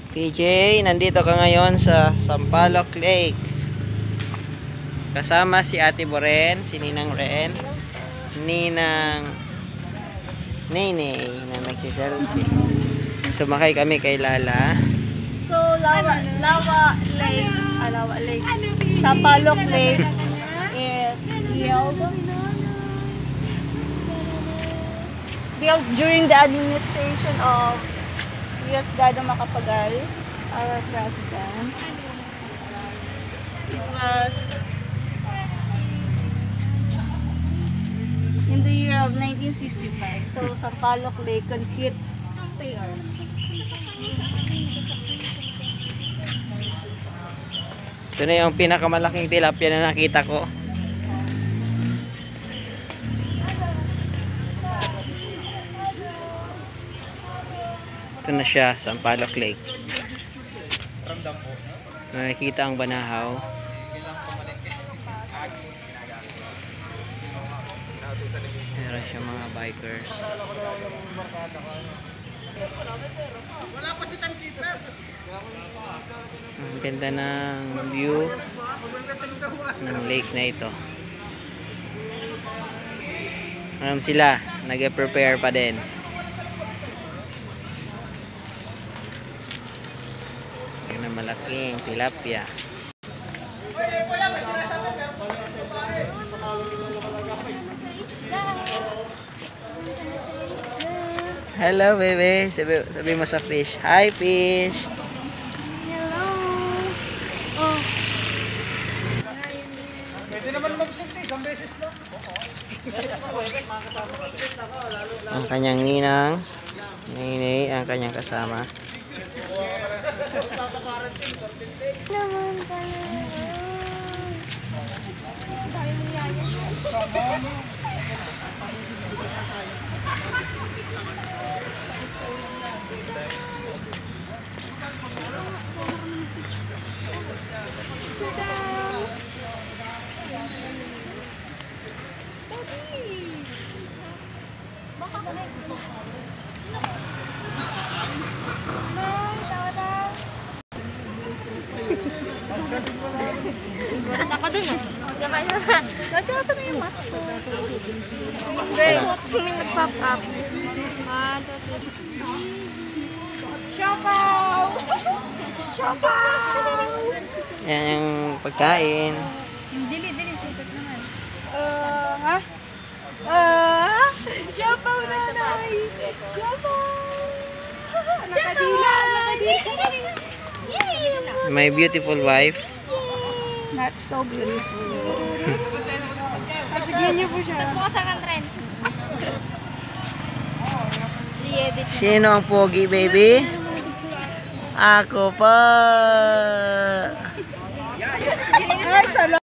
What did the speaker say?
PJ, nandito ka ngayon sa Sampaloc Lake. Kasama si Ate Boren, si Ninang Ren, Ninang Nene na nagsiselfie. Sumakay kami kay Lala. So, Lava Lake, Sampaloc Lake is built during the administration of U.S. Dado Macapagal, our president. It was in the year of 1965. So, Sampaloc Lake concrete stairs. Ito na yung pinakamalaking tilapia na nakita ko. Ito na siya, Sampaloc Lake. Nakikita ang banahaw. Meron siya mga bikers. Ang ganda ng view ng lake na ito. Alam sila, nag-prepare pa din. Yan ang malaking tilapia. Hello, baby. Sabi mo sa fish. Hi, fish. Hello. Oh. Pwede naman mag-assist isang beses lang. Ang kanyang ninang, Nene, ang kanyang kasama. Naman pala. Gulat ako dun ah. Gabay na. Nagkasa na yung mask ko. Girl, may nag-pop up. Siopaw! Siopaw! Yan yung pagkain. Dili, sikat naman. Ha? Siopaw nanay! Siopaw! Nakadila! My beautiful wife. Not so beautiful. Tignan niyo po siya. Nagpukasan ang trend. I-edit na. Sino ang pogi, baby? Ako pa. Ay,